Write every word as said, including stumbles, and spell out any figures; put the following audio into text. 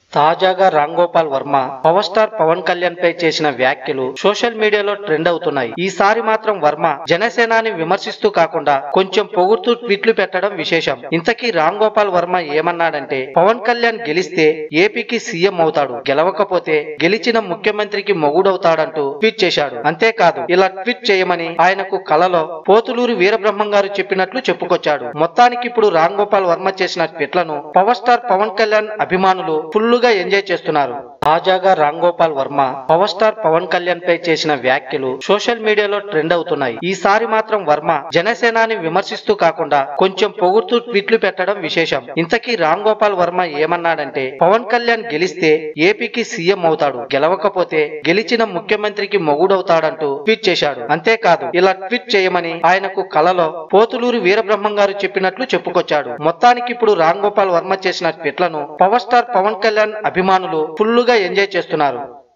తాజాగా Ram Gopal Varma power star Pawan Kalyan పై చేసిన వ్యాఖ్యలు సోషల్ మీడియాలో ట్రెండ్ అవుతున్నాయి. ఈసారి మాత్రం వర్మ జనసేనాని విమర్శిస్తూ కాకుండా కొంచెం పొగుడుతూ ట్వీట్లు పెట్టడం విశేషం. ఇంతకీ రామ్ గోపాల్ వర్మ ఏమన్నాడంటే, పవన్ కళ్యాణ్ గెలిస్తే ఏపీకి సీఎం అవుతాడు, గెలవకపోతే గెలిచిన ముఖ్యమంత్రికి మొగుడవుతాడంటూ ట్వీట్ చేశాడు. అంతేకాదు, ఇలా ట్వీట్ చేయమని ఆయనకు కలలో పోతులూరి వీరబ్రహ్మం గారు చెప్పినట్లు చెప్పుకొచ్చాడు. మొత్తానికి ఇప్పుడు రామ్ గోపాల్ వర్మ చేసిన ట్వీట్లను పవర్ స్టార్ పవన్ కళ్యాణ్ అభిమానులు ఫుల్ గా ఎంజాయ్ చేస్తున్నారు. తాజాగా రామ్ గోపాల్ వర్మ పవర్ స్టార్ పవన్ కళ్యాణ్ పై చేసిన వ్యాఖ్యలు సోషల్ మీడియాలో ట్రెండ్ అవుతున్నాయి. ఈసారి మాత్రం వర్మ జనసేనాని విమర్శిస్తూ కాకుండా కొంచెం పొగుడుతూ ట్వీట్లు పెట్టడం విశేషం. ఇంతకీ రామ్ గోపాల్ వర్మ ఏమన్నాడంటే, పవన్ కళ్యాణ్ గెలిస్తే ఏపీకి సీఎం అవుతాడు, గెలవకపోతే గెలిచిన ముఖ్యమంత్రికి మొగుడవుతాడంటూ ట్వీట్ చేశాడు. అంతేకాదు, ఇలా ట్వీట్ చేయమని ఆయనకు కలలో పోతులూరి వీరబ్రహ్మం గారు చెప్పినట్లు చెప్పుకొచ్చాడు. మొత్తానికి ఇప్పుడు రామ్ గోపాల్ వర్మ చేసిన ట్వీట్లను పవర్ స్టార్ పవన్ కళ్యాణ్ అభిమానులు ఫుల్ గా ఎంజాయ్ చేస్తున్నారు.